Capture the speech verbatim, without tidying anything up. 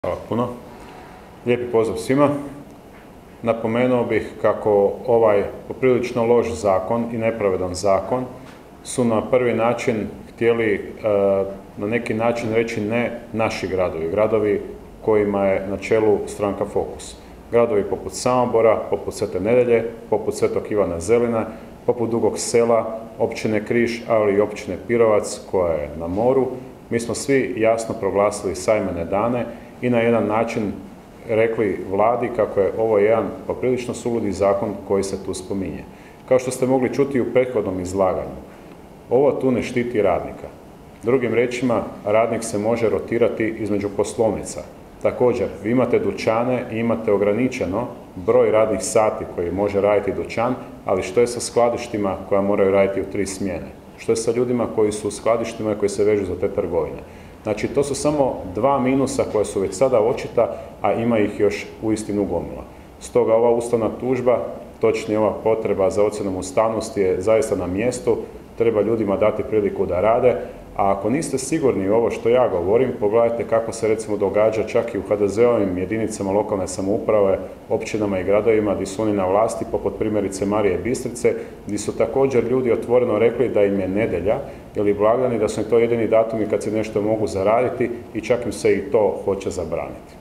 Hvala puno. Lijepi pozdrav svima. Napomenuo bih kako ovaj poprilično loš zakon i nepravedan zakon su na prvi način htjeli na neki način reći ne naši gradovi, gradovi kojima je na čelu stranka Fokus. Gradovi poput Sabora, poput Svete Nedjelje, poput Svetog Ivana Zelina, poput Dugog Sela, općine Križ, ali i općine Pirovac koja je na moru. Mi smo svi jasno proglasili sajmene dane i na jedan način rekli vladi kako je ovo jedan poprilično suludi zakon koji se tu spominje. Kao što ste mogli čuti u prethodnom izlaganju, ovo tu ne štiti radnika. Drugim riječima, radnik se može rotirati između poslovnica. Također, vi imate dućane i imate ograničeno broj radnih sati koji može raditi dućan, ali što je sa skladištima koja moraju raditi u tri smjene? Što je sa ljudima koji su u skladištima i koji se vežu za te trgovine? Znači, to su samo dva minusa koja su već sada očita, a ima ih još uistinu gomila. Stoga ova ustavna tužba, točnije ova potreba za ocjenom ustavnosti je zaista na mjestu, treba ljudima dati priliku da rade, a ako niste sigurni u ovo što ja govorim, pogledajte kako se recimo događa čak i u ha de ze-ovim jedinicama lokalne samouprave, općinama i gradovima gdje su oni na vlasti, poput primjerice Marije Bistrice, gdje su također ljudi otvoreno rekli da im je nedjelja ili blagdani, da su im to jedini datumi kad se nešto mogu zaraditi i čak im se i to hoće zabraniti.